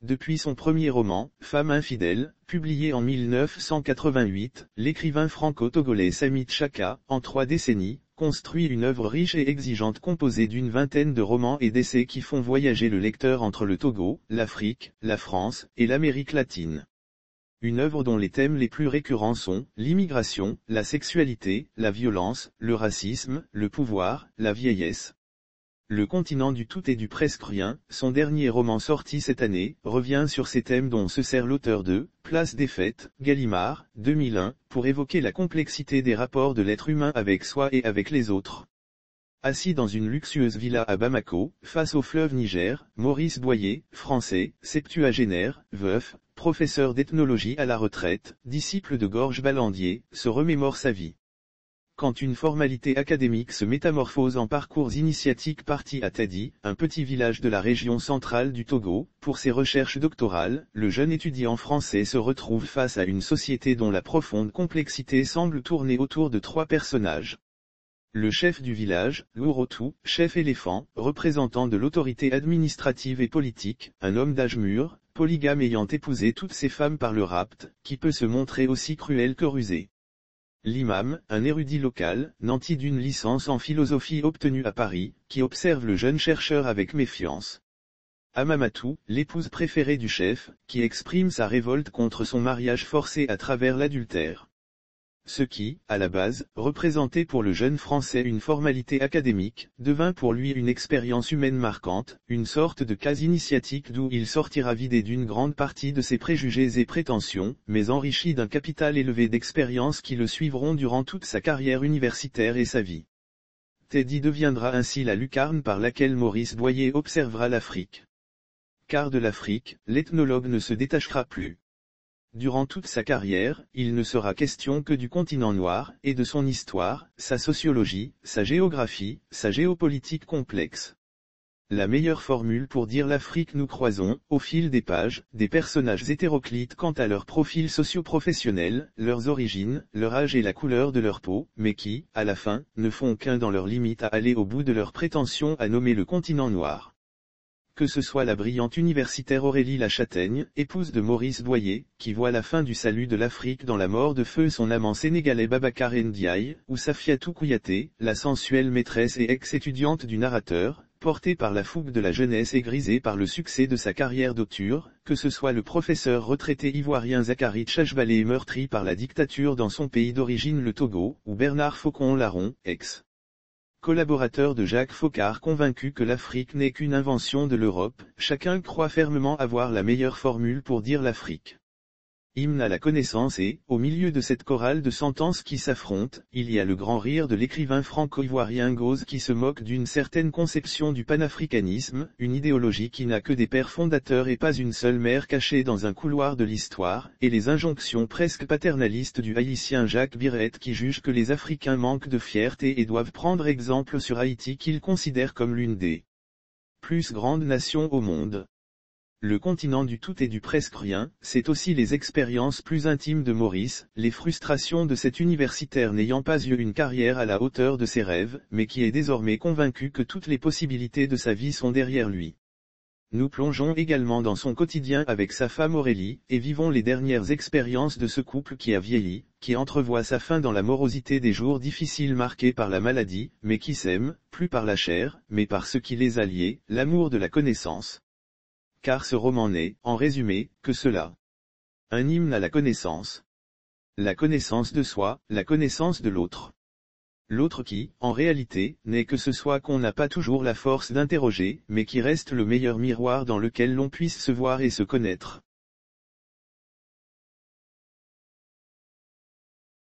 Depuis son premier roman, Femme infidèle, publié en 1988, l'écrivain franco-togolais Samit Chaka, en 3 décennies, construit une œuvre riche et exigeante composée d'une vingtaine de romans et d'essais qui font voyager le lecteur entre le Togo, l'Afrique, la France, et l'Amérique latine. Une œuvre dont les thèmes les plus récurrents sont l'immigration, la sexualité, la violence, le racisme, le pouvoir, la vieillesse. Le continent du tout et du presque rien, son dernier roman sorti cette année, revient sur ces thèmes dont se sert l'auteur de Place des Fêtes, Gallimard, 2001, pour évoquer la complexité des rapports de l'être humain avec soi et avec les autres. Assis dans une luxueuse villa à Bamako, face au fleuve Niger, Maurice Boyer, français, septuagénaire, veuf, professeur d'ethnologie à la retraite, disciple de Gorge Balandier, se remémore sa vie. Quand une formalité académique se métamorphose en parcours initiatique parti à Tadi, un petit village de la région centrale du Togo, pour ses recherches doctorales, le jeune étudiant français se retrouve face à une société dont la profonde complexité semble tourner autour de 3 personnages. Le chef du village, Lourotou, chef éléphant, représentant de l'autorité administrative et politique, un homme d'âge mûr, polygame ayant épousé toutes ses femmes par le rapt, qui peut se montrer aussi cruel que rusé. L'imam, un érudit local, nanti d'une licence en philosophie obtenue à Paris, qui observe le jeune chercheur avec méfiance. Amamatou, l'épouse préférée du chef, qui exprime sa révolte contre son mariage forcé à travers l'adultère. Ce qui, à la base, représentait pour le jeune Français une formalité académique, devint pour lui une expérience humaine marquante, une sorte de case initiatique d'où il sortira vidé d'une grande partie de ses préjugés et prétentions, mais enrichi d'un capital élevé d'expériences qui le suivront durant toute sa carrière universitaire et sa vie. Teddy deviendra ainsi la lucarne par laquelle Maurice Boyer observera l'Afrique. Car de l'Afrique, l'ethnologue ne se détachera plus. Durant toute sa carrière, il ne sera question que du continent noir, et de son histoire, sa sociologie, sa géographie, sa géopolitique complexe. La meilleure formule pour dire l'Afrique nous croisons, au fil des pages, des personnages hétéroclites quant à leur profil socio-professionnel, leurs origines, leur âge et la couleur de leur peau, mais qui, à la fin, ne font qu'un dans leur limite à aller au bout de leur prétention à nommer le continent noir. Que ce soit la brillante universitaire Aurélie Lachâtaigne, épouse de Maurice Boyer, qui voit la fin du salut de l'Afrique dans la mort de feu son amant sénégalais Babacar Ndiaye, ou Safiatou Kouyaté, la sensuelle maîtresse et ex-étudiante du narrateur, portée par la fougue de la jeunesse et grisée par le succès de sa carrière d'auteur, que ce soit le professeur retraité ivoirien Zachary Tchachbalé meurtri par la dictature dans son pays d'origine le Togo, ou Bernard Faucon-Larron, collaborateur de Jacques Foccart convaincu que l'Afrique n'est qu'une invention de l'Europe, chacun croit fermement avoir la meilleure formule pour dire l'Afrique. Hymne à la connaissance et, au milieu de cette chorale de sentences qui s'affrontent, il y a le grand rire de l'écrivain franco-ivoirien Gauze qui se moque d'une certaine conception du panafricanisme, une idéologie qui n'a que des pères fondateurs et pas une seule mère cachée dans un couloir de l'histoire, et les injonctions presque paternalistes du haïtien Jacques Birette qui juge que les Africains manquent de fierté et doivent prendre exemple sur Haïti qu'il considère comme l'une des plus grandes nations au monde. Le continent du tout et du presque rien, c'est aussi les expériences plus intimes de Maurice, les frustrations de cet universitaire n'ayant pas eu une carrière à la hauteur de ses rêves, mais qui est désormais convaincu que toutes les possibilités de sa vie sont derrière lui. Nous plongeons également dans son quotidien avec sa femme Aurélie, et vivons les dernières expériences de ce couple qui a vieilli, qui entrevoit sa fin dans la morosité des jours difficiles marqués par la maladie, mais qui s'aime, plus par la chair, mais par ce qui les a liés, l'amour de la connaissance. Car ce roman n'est, en résumé, que cela. Un hymne à la connaissance. La connaissance de soi, la connaissance de l'autre. L'autre qui, en réalité, n'est que ce soi qu'on n'a pas toujours la force d'interroger, mais qui reste le meilleur miroir dans lequel l'on puisse se voir et se connaître.